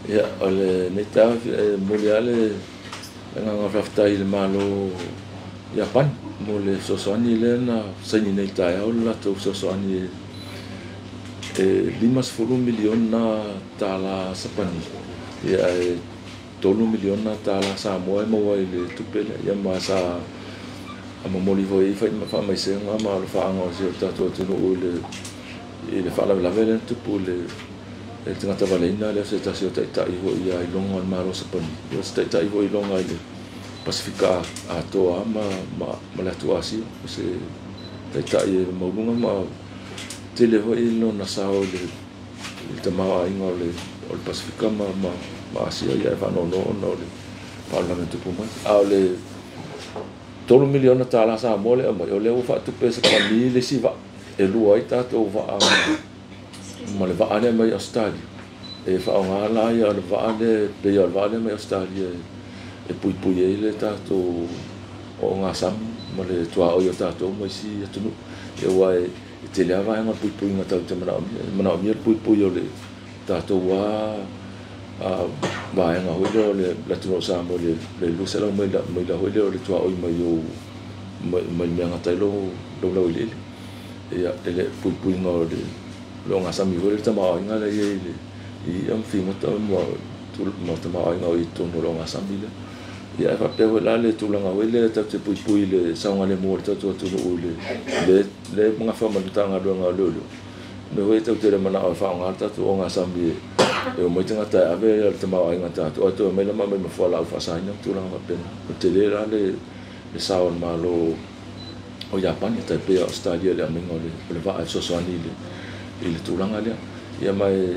Ia, o le neita muli ale nganga whaftai le malo Japan mo le sosoani le na saini neita au la tau sosoani 50 milion na tala Sapani. Ia 3 milion na tala Samoa mo i le tupele ia ma sa amamoli voi fai ma fa mai se nga ma le fa ngo se tatu tunu le fa la vele tupu le tangata valena le se tasio taita i ho ia i longa maro Sapani. Ia se taita i ho i longa i le Pasifika a toa ma le atuasi se taita i maulunga ma tele ho i no na sao le tamao inga le Pasifika ma asia ia fa no le parlamento puma au le 3 miliona tala sa mole o le fa tu pesa pa mi le siva e lua i tato va ma le va ane mai Australia e fa nga la ia le va ane pe ia va ane mai Australia e pui e le tato o nga sam ma le tua o ia tato mai si atunu e wa e te le va nga pui nga tato mana mi pui o le tato wa va nga ho le la tro sa mo le lu se la mai la ho le tua o mai o mai nga tailo lo le ia le pui nga lo nga sam mi ho le tama nga le i am fi mo tu mo tama nga i to no lo nga sam le ia fa pe la le tu nga ho le ta te pui le sa nga le mo ta tu no le nga fa ma tanga do nga lo me ho te te mana fa nga ta tu nga sam e mo tinga ta ave te mau ai ngata to me la me fo la fa sa ina tu la pe te le la le saon malo o Japan te pe Australia le amengo le va so so ani le tu la ngale ia mai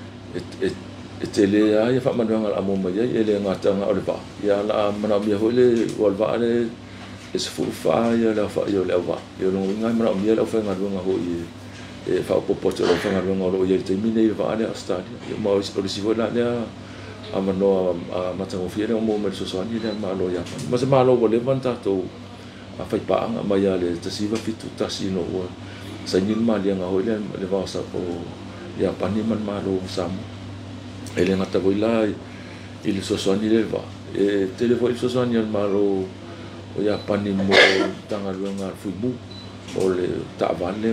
te le ai fa manuanga amo mai ia le ngata nga o le va ia la mana mi ho le o va le es fu fa ia la fa ia le va ia no ngai mana mi la fa nga ho e fa po te lo fanga lo ye te mine va ale Australia mo o si vola le a mano a matango fiere mo me so so ni le malo ya ma se malo le vanta to a fai pa nga mai ale te si va fitu ta si no o sa ni ma le nga ho le va sa po ya pa ni man malo sam ele nga ta voila il so so ni le va e te le vo so so ni malo o ya pa ni mo tanga lo nga fu bu o le ta vale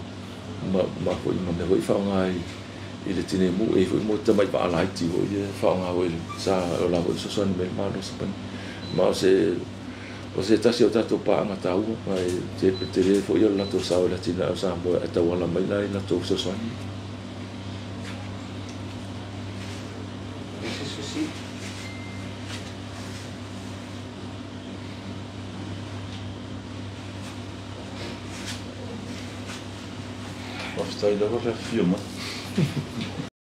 ma ko i me ho i fa ngai i le tine mu e ho mo tamai pa ala ti ho i fa nga ho sa o la ho so so ni ma no sa ma o se tasi o tato pa nga tau mai te le fo i la to sa o la tina sa mo e ta wala mai la na to so so ni Stai da qualche fiume